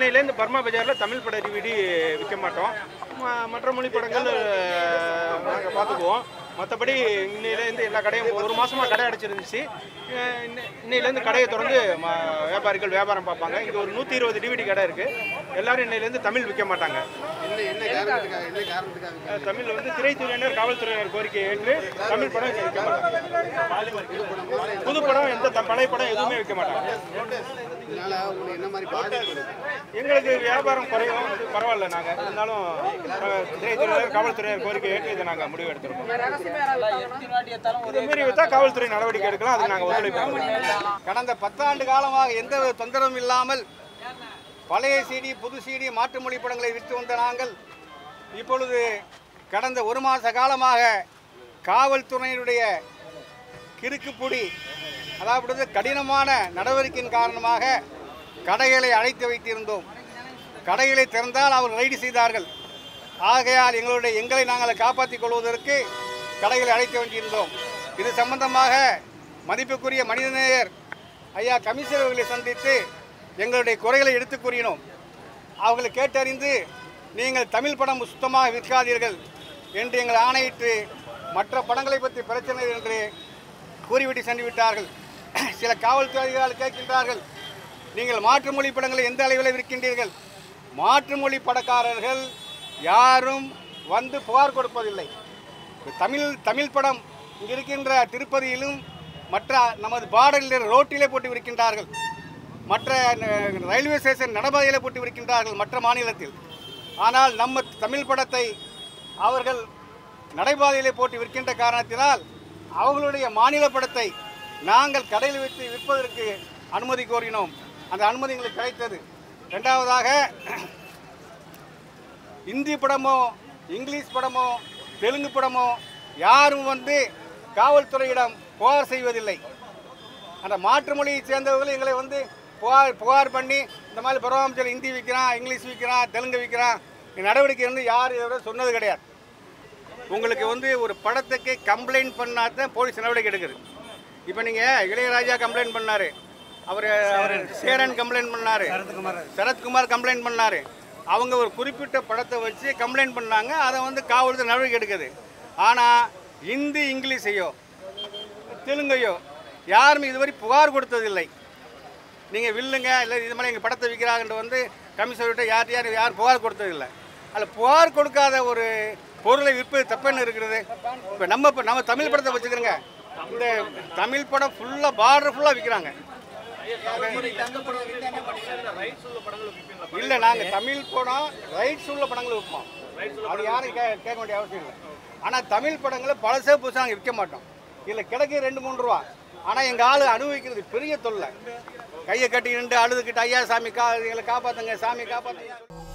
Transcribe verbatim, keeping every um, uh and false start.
இன்னையிலேருந்து பர்மா பஜாரில் தமிழ் பட டிவிடி விற்க மாட்டோம். மற்ற மொழி படங்கள் நாங்கள் பார்த்துக்குவோம். மற்றபடி இன்னையிலேருந்து எல்லா கடையும் ஒரு மாதமாக கடை அடைச்சிருந்துச்சு. இன்னையிலேருந்து கடையை திறந்து வியாபாரிகள் வியாபாரம் பார்ப்பாங்க. இங்கே ஒரு நூற்றி இருபது டிவிடி கடை இருக்குது. எல்லோரும் இன்னையிலேருந்து தமிழ் விற்க மாட்டாங்க. தமிழ் வந்து திரைத்துறையினர் காவல்துறையினர் கோரிக்கை ஏற்று தமிழ் படம் விற்க மாட்டாங்க. புது படம் எந்த பழைய படம் எதுவுமே விற்க மாட்டாங்க. எங்களுக்கு வியாபாரம் குறையும், பரவாயில்ல. நாங்கள் இருந்தாலும் திரைத்துறையினர் காவல்துறையினர் கோரிக்கை ஏற்று இதை நாங்கள் முடிவு எடுத்துருக்கோம். இதுமாரி விற்றா காவல்துறை நடவடிக்கை எடுக்கலாம். அதுக்கு நாங்கள் ஒத்துழைப்போம். கடந்த பத்தாண்டு காலமாக எந்த தொந்தரவும் இல்லாமல் பழைய சீடி புது சீடி மாற்று மொழி படங்களை விற்று வந்த நாங்கள் இப்பொழுது கடந்த ஒரு மாத காலமாக காவல்துறையினுடைய கிறுக்குப்புடி, அதாவது கடினமான நடவடிக்கையின் காரணமாக கடைகளை அடைத்து வைத்திருந்தோம். கடைகளை திறந்தால் அவர் ரைடு செய்தார்கள். ஆகையால் எங்களுடைய எங்களை நாங்கள் காப்பாற்றிக் கொள்வதற்கு கடைகளை அடைத்து வேண்டியிருந்தோம். இது சம்பந்தமாக மதிப்புக்குரிய மனிதநேயர் ஐயா கமிஷனர் அவர்களை சந்தித்து எங்களுடைய குறைகளை எடுத்து கூறினோம். அவர்களை கேட்டறிந்து நீங்கள் தமிழ் படம் சுத்தமாக விற்காதீர்கள் என்று எங்கள் ஆணையிட்டு மற்ற படங்களை பற்றி பிரச்சனை என்று கூறிவிட்டு சென்று விட்டார்கள். சில காவல்துறையாளர்கள் கேட்கின்றார்கள், நீங்கள் மாற்று மொழி படங்களை எந்த அளவில் விற்கின்றீர்கள்? மாற்று மொழி படக்காரர்கள் யாரும் வந்து புகார் கொடுப்பதில்லை. தமிழ் தமிழ் படம் இங்கே இருக்கின்ற திருப்பதியிலும் மற்ற நமது பார்டரில் ரோட்டிலே போட்டு விற்கின்றார்கள். மற்ற ரயில்வே ஸ்டேஷன் நடபாதையிலே போட்டு விற்கின்றார்கள் மற்ற மாநிலத்தில். ஆனால் நம்ம தமிழ் படத்தை அவர்கள் நடைபாதையிலே போட்டு விற்கின்ற காரணத்தினால் அவர்களுடைய மாநில படத்தை நாங்கள் கடையில் வைத்து விற்பதற்கு அனுமதி கோரினோம். அந்த அனுமதி எங்களுக்கு கிடைத்தது. ரெண்டாவதாக இந்தி படமோ இங்கிலீஷ் படமோ தெலுங்கு படமோ யாரும் வந்து காவல்துறையிடம் புகார் செய்வதில்லை. அந்த மாற்று மொழியை சேர்ந்தவர்கள் எங்களை வந்து புகார் புகார் பண்ணி இந்த மாதிரி பரவாயில்ல ஹிந்தி விற்கிறான், இங்கிலீஷ் விற்கிறான், தெலுங்கு விற்கிறான் நடவடிக்கை வந்து யார் இதை சொன்னது கிடையாது. உங்களுக்கு வந்து ஒரு படத்துக்கு கம்ப்ளைண்ட் பண்ணாதான் போலீஸ் நடவடிக்கை எடுக்குது. இப்போ நீங்கள் இளையராஜா கம்ப்ளைண்ட் பண்ணார், அவர் அவர் சேரன் கம்ப்ளைண்ட் பண்ணார், சரத்குமார் கம்ப்ளைண்ட் பண்ணார். அவங்க ஒரு குறிப்பிட்ட படத்தை வச்சு கம்ப்ளைண்ட் பண்ணாங்க. அதை வந்து காவல்துறை நடவடிக்கை எடுக்குது. ஆனால் ஹிந்தி இங்கிலீஷையோ தெலுங்கையோ யாருமே இதுவரை புகார் கொடுத்ததில்லை. நீங்கள் வில்லுங்க இல்லை இது மாதிரி எங்கள் படத்தை விற்கிறாங்கன்ற வந்து கமிஷனர்கிட்ட யார் யார் யார் புகார் கொடுத்ததில்லை. அதில் புகார் கொடுக்காத ஒரு பொருளை விற்பது தப்புன்னு இருக்கிறது. இப்போ நம்ம இப்போ நம்ம தமிழ் படத்தை வச்சுக்கிறோங்க, இந்த தமிழ் படம் ஃபுல்லாக பார்டர் ஃபுல்லாக விற்கிறாங்க. இல்லை, நாங்கள் தமிழ் படம் ரைட்ஸ் உள்ள படங்கள் விற்போம். அது யாரும் கே கேட்க வேண்டிய அவசியம் இல்லை. ஆனால் தமிழ் படங்களை பழசே புதுசாக நாங்கள் விற்க மாட்டோம். இல்லை கிடைக்க ரெண்டு மூணு ரூபா. ஆனால் எங்கள் ஆள் அனுபவிக்கிறது பெரிய தொல்லை. கையை கட்டி நின்று அழுதுகிட்டு ஐயா சாமி கா எங்களை காப்பாற்றுங்க, சாமி காப்பாற்றுங்க.